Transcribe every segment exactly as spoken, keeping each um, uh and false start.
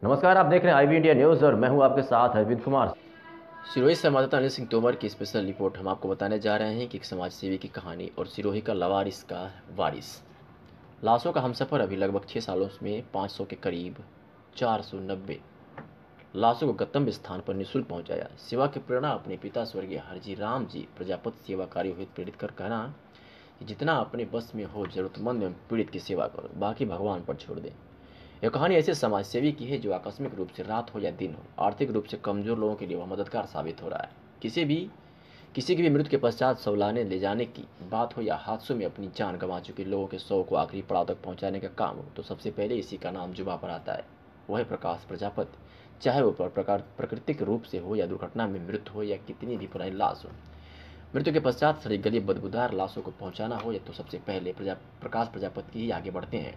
नमस्कार, आप देख रहे हैं आई बी इंडिया न्यूज़ और मैं हूं आपके साथ अरविंद कुमार। सिरोही संवाददाता अनिल सिंह तोमर की स्पेशल रिपोर्ट हम आपको बताने जा रहे हैं कि एक समाज सेवी की कहानी और सिरोही का लवारिस का वारिस। लाशों का हमसफर अभी लगभग छः सालों में पाँच सौ के करीब चार सौ नब्बे लाशों को गंतव्य स्थान पर निःशुल्क पहुंचाया। सेवा की प्रेरणा अपने पिता स्वर्गीय हरजी राम जी प्रजापति सेवा कार्य हुए प्रेरित कर कहना कि जितना अपने बस में हो जरूरतमंद एवं पीड़ित की सेवा करो, बाकी भगवान पर छोड़ दें। यह कहानी ऐसे समाज सेवी की है जो आकस्मिक रूप से रात हो या दिन हो, आर्थिक रूप से कमजोर लोगों के लिए वह मददगार साबित हो रहा है। किसी भी किसी की भी मृत्यु के पश्चात शव लाने ले जाने की बात हो या हादसों में अपनी जान गंवा चुके लोगों के शव को आखिरी पड़ाव तक पहुंचाने का काम हो, तो सबसे पहले इसी का नाम जुबान पर आता है। वह है प्रकाश प्रजापति। चाहे वो प्रकार प्राकृतिक रूप से हो या दुर्घटना में मृत्यु हो या कितनी भी पुरानी लाश हो, मृत्यु के पश्चात सड़ी गली बदबूदार लाशों को पहुंचाना हो या तो सबसे पहले प्रजा प्रकाश प्रजापति ही आगे बढ़ते हैं।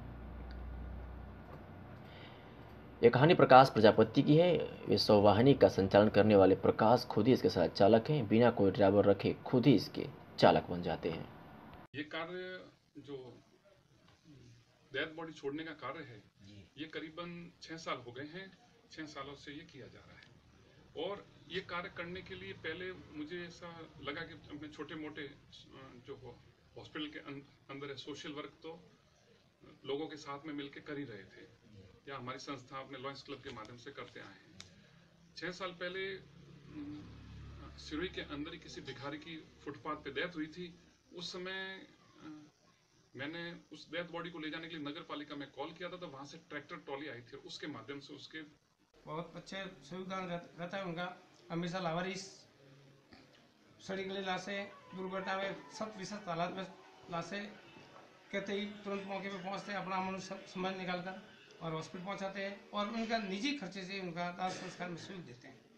यह कहानी प्रकाश प्रजापति की है। वे सौवाहिनी का संचालन करने वाले प्रकाश खुद ही इसके साथ चालक हैं। बिना कोई ड्राइवर रखे खुद ही इसके चालक बन जाते हैं। ये कार्य जो डेड बॉडी छोड़ने का कार्य है, ये करीबन छः साल हो गए हैं। छः सालों से ये किया जा रहा है और ये कार्य करने के लिए पहले मुझे ऐसा लगा कि अपने छोटे मोटे जो हॉस्पिटल के अंदर है सोशल वर्क तो लोगों के साथ में मिलकर कर ही रहे थे, या हमारी संस्था अपने लॉयंस क्लब के माध्यम से करते आए हैं। छः साल पहले सिरोही के अंदर ही किसी भिखारी की फुटपाथ पे डेथ हुई थी। उस समय मैंने उस डेथ बॉडी को ले जाने के लिए नगर पालिका में कॉल किया था, तो वहां से ट्रैक्टर ट्रॉली आई थी और उसके माध्यम से उसके बहुत अच्छे सुविधा रहता है उनका। हमेशा लावारिस सड़ी गली लाशें, दुर्घटना में सब विशेष हालात में लाशें कहते ही तुरंत मौके पे पहुंचते हैं, अपना मनुष्य समय निकालकर और हॉस्पिटल पहुंचाते हैं और उनका निजी खर्चे से उनका दाह संस्कार में सुविधा देते हैं।